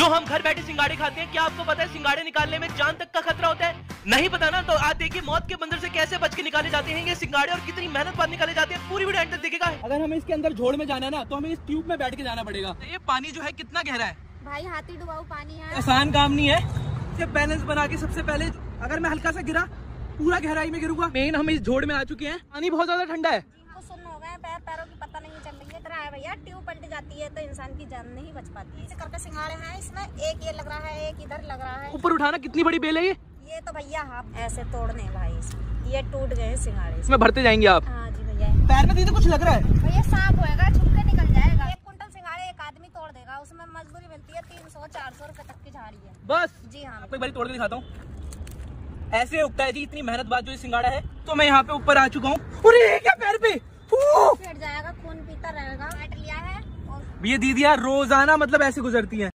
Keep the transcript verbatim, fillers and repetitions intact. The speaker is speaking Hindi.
जो हम घर बैठे सिंगाड़े खाते हैं, क्या आपको पता है सिंगाड़े निकालने में जान तक का खतरा होता है? नहीं पता ना, तो आज देखिए मौत के बंदर से कैसे बच के निकाले जाते हैं ये सिंगाड़े और कितनी मेहनत बाद निकाले जाते हैं। पूरी वीडियो एंड तक देखिएगा। अगर हमें इसके अंदर झोड़ में जाना है ना, तो हमें इस ट्यूब में बैठ के जाना पड़ेगा। ये पानी जो है कितना गहरा है भाई, हाथी डुबाऊ पानी है, आसान काम नहीं है। ये बैलेंस बना के सबसे पहले अगर मैं हल्का सा गिरा, पूरा गहराई में गिरूंगा। मेन हम इस झोड़ में आ चुके हैं। पानी बहुत ज्यादा ठंडा है, सुन्न हो गए पैर, पैरों की पता नहीं चल रही है। है भैया, ट्यूब पलट जाती है तो इंसान की जान नहीं बच पाती है। इस करके सिंगाड़े हैं इसमें, एक ये लग रहा है, एक इधर लग रहा है। ऊपर उठाना कितनी बड़ी बेल है ये ये तो भैया हाथ ऐसे तोड़ने भाई, ये टूट गए हैं सिंगाड़े। इसमें भरते जाएंगे आप? हाँ जी भैया। पैर में दीदी कुछ लग रहा है भैया, सांप होएगा, छुप के निकल जाएगा। एक कुंटल सिंगाड़े एक आदमी तोड़ देगा, उसमें मजदूरी मिलती है तीन सौ चार सौ रुपए तक की झाड़ी है। बस जी हाँ, आपको एक बार तोड़ के दिखाता हूँ। ऐसे उगता है जी, इतनी मेहनत बाद जो ये सिंगाड़ा है। तो मैं यहाँ पे ऊपर आ चुका हूँ। अरे ये क्या पैर पे फिर जाएगा, खून पीता रहेगा। काट लिया है ये दीदियाँ रोजाना मतलब ऐसे गुजरती हैं।